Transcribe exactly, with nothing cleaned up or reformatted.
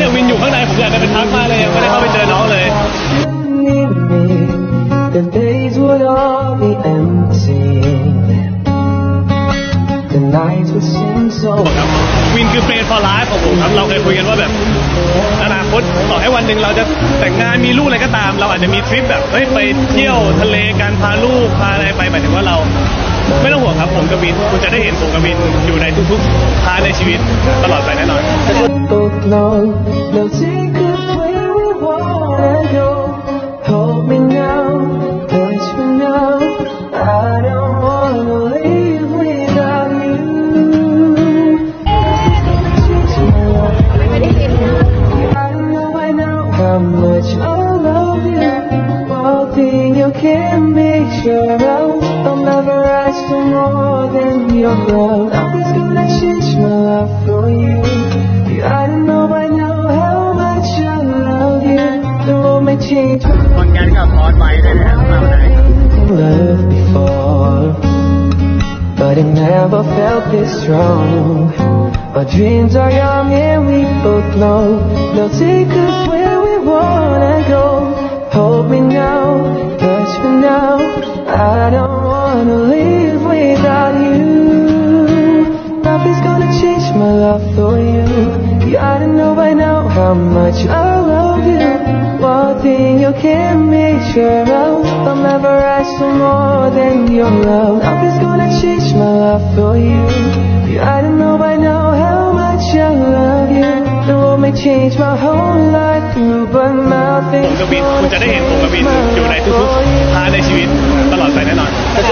เนี่ยวินอยู่ข้างในผมอยากจะไปทักมาเลยยังไม่ได้เข้าไปเจอน้องเลยวินคือเฟรนด์ฟอร์ไลฟ์ของผมครับเราเคยคุยกันว่าแบบอนาคตต่อให้วันหนึ่งเราจะแต่งงานมีลูกอะไรก็ตามเราอาจจะมีทริปแบบเฮ้ยไปเที่ยวทะเลการพาลูกพาอะไรไปหมายถึงว่าเราไม่ต้องห่วงครับผมกับวินคุณจะได้เห็นผมกับวินอยู่ในทุกๆพาร์ทในชีวิตตลอดไปแน่นอน Can't make sure I'll never ask for more than your love. I'm just gonna change my life for you. You ought to know by now how much I love you. The world may change. คนกันกับพอดไว้เลยนะครับมาไหน Loved before, but it never felt this strong. Our dreams are young and we both know they'll take us where we wanna go. Hold me now. For now, I don't wanna live without you. Nothing's gonna change my love for you. You ought to know by now how much I love you. One thing you can't make sure of, I'll never ask for more than your love. Nothing's gonna change my love for you. You ought to know by now how much I love you. The world may change my whole life through, but nothing. ผมกับวินคุณจะได้เห็นผมกับวินอยู่ในทุกๆพาร์ทในชีวิตตลอดไปแน่นอน